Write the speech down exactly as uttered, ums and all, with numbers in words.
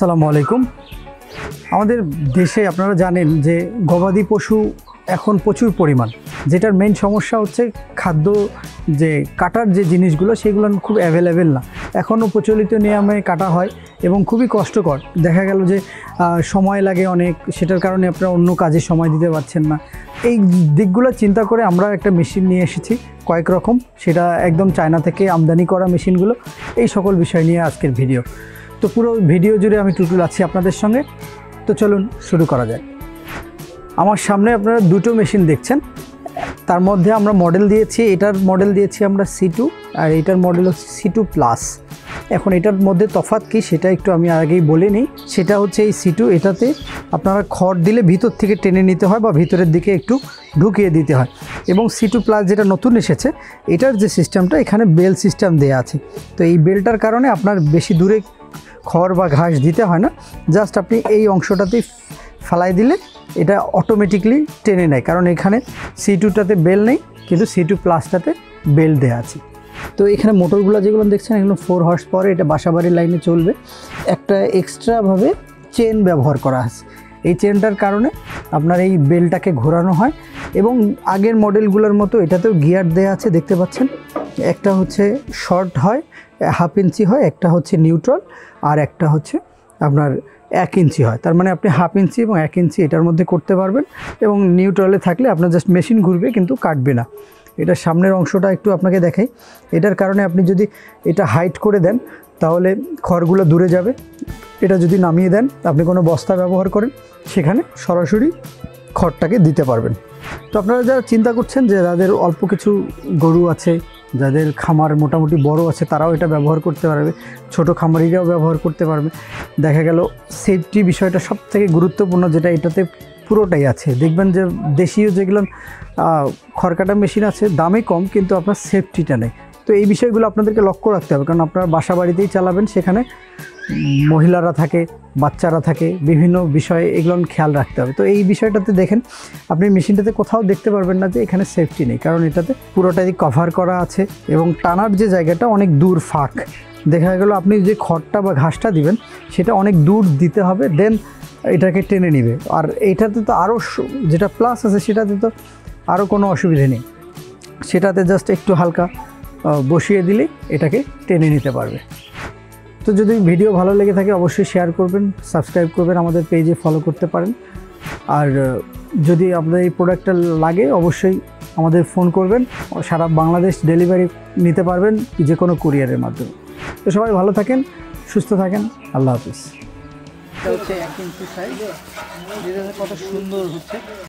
আসসালামু আলাইকুম। আমাদের দেশে আপনারা জানেন যে গবাদি পশু এখন প্রচুর পরিমাণ, যেটার মেইন সমস্যা হচ্ছে খাদ্য, যে কাটার যে জিনিসগুলো সেগুলো খুব অ্যাভেলেবেল না। এখনও প্রচলিত নিয়মে কাটা হয় এবং খুবই কষ্টকর। দেখা গেল যে সময় লাগে অনেক, সেটার কারণে আপনারা অন্য কাজে সময় দিতে পারছেন না। এই দিকগুলো চিন্তা করে আমরা একটা মেশিন নিয়ে এসেছি কয়েক রকম, সেটা একদম চায়না থেকে আমদানি করা মেশিনগুলো। এই সকল বিষয় নিয়ে আজকের ভিডিও। তো পুরো ভিডিও জুড়ে আমি টুটুল আছি আপনাদের সঙ্গে। তো চলুন শুরু করা যায়। আমার সামনে আপনারা দুটো মেশিন দেখছেন, তার মধ্যে আমরা মডেল দিয়েছি, এটার মডেল দিয়েছি আমরা সি টু, আর এটার মডেল হচ্ছে সি টু প্লাস। এখন এটার মধ্যে তফাৎ কি সেটা একটু আমি আগেই বলে নিই। সেটা হচ্ছে এই সি টু, এটাতে আপনারা খড় দিলে ভিতর থেকে টেনে নিতে হয় বা ভিতরের দিকে একটু ঢুকিয়ে দিতে হয়। এবং সি টু প্লাস যেটা নতুন এসেছে, এটার যে সিস্টেমটা, এখানে বেল সিস্টেম দেওয়া আছে। তো এই বেলটার কারণে আপনার বেশি দূরে খড় বা ঘাস দিতে হয় না, জাস্ট আপনি এই অংশটাতেই ফেলাই দিলে এটা অটোমেটিকলি টেনে নেয়। কারণ এখানে সি টুটাতে বেল নেই, কিন্তু সি টু প্লাসটাতে বেল দেওয়া আছে। তো এখানে মোটরগুলো যেগুলো দেখছেন, এগুলো ফোর হর্স পাওয়ারে, এটা বাসাবাড়ির লাইনে চলবে। একটা এক্সট্রাভাবে চেন ব্যবহার করা আছে। এই চেনটার কারণে আপনার এই বেলটাকে ঘোরানো হয়। এবং আগের মডেলগুলোর মতো এটাতেও গিয়ার দেওয়া আছে, দেখতে পাচ্ছেন। একটা হচ্ছে শর্ট হয়, হাফ ইঞ্চি হয়, একটা হচ্ছে নিউট্রাল, আর একটা হচ্ছে আপনার এক ইঞ্চি হয়। তার মানে আপনি হাফ ইঞ্চি এবং এক ইঞ্চি এটার মধ্যে করতে পারবেন। এবং নিউট্রালে থাকলে আপনার জাস্ট মেশিন ঘুরবে, কিন্তু কাটবে না। এটার সামনের অংশটা একটু আপনাকে দেখাই। এটার কারণে আপনি যদি এটা হাইট করে দেন তাহলে খড়গুলো দূরে যাবে। এটা যদি নামিয়ে দেন, আপনি কোনো বস্তা ব্যবহার করেন, সেখানে সরাসরি খড়টাকে দিতে পারবেন। তো আপনারা যারা চিন্তা করছেন যে যাদের অল্প কিছু গরু আছে, যাদের খামার মোটামুটি বড় আছে, তারাও এটা ব্যবহার করতে পারবে, ছোট খামারিরাও ব্যবহার করতে পারবে। দেখা গেল সেফটি বিষয়টা সব থেকে গুরুত্বপূর্ণ, যেটা এটাতে পুরোটাই আছে। দেখবেন যে দেশীয় যেগুলো খড়কাটা মেশিন আছে দামে কম, কিন্তু আপনার সেফটিটা নেই। তো এই বিষয়গুলো আপনাদেরকে লক্ষ্য রাখতে হবে, কারণ আপনারা বাসা বাড়িতেই চালাবেন, সেখানে মহিলারা থাকে, বাচ্চারা থাকে, বিভিন্ন বিষয়ে এগুলো খেয়াল রাখতে হবে। তো এই বিষয়টাতে দেখেন, আপনি মেশিনটাতে কোথাও দেখতে পারবেন না যে এখানে সেফটি নেই, কারণ এটাতে পুরোটাই কভার করা আছে। এবং টানার যে জায়গাটা অনেক দূর ফাঁক, দেখা গেল আপনি যে খড়টা বা ঘাসটা দিবেন সেটা অনেক দূর দিতে হবে, দেন এটাকে টেনে নিবে। আর এটাতে তো আরও যেটা প্লাস আছে, সেটাতে তো আরও কোনো অসুবিধে নেই। সেটাতে জাস্ট একটু হালকা বসিয়ে দিলেই এটাকে টেনে নিতে পারবে। তো যদি ভিডিও ভালো লেগে থাকে অবশ্যই শেয়ার করবেন, সাবস্ক্রাইব করবেন, আমাদের পেজে ফলো করতে পারেন। আর যদি আপনাদের এই প্রোডাক্টটা লাগে অবশ্যই আমাদের ফোন করবেন, সারা বাংলাদেশ ডেলিভারি নিতে পারবেন যে কোনো কুরিয়ারের মাধ্যমে। তো সবাই ভালো থাকেন, সুস্থ থাকেন, আল্লাহ হাফিজ। এটা হচ্ছে এক ইঞ্চি সাইজ, কত সুন্দর হচ্ছে।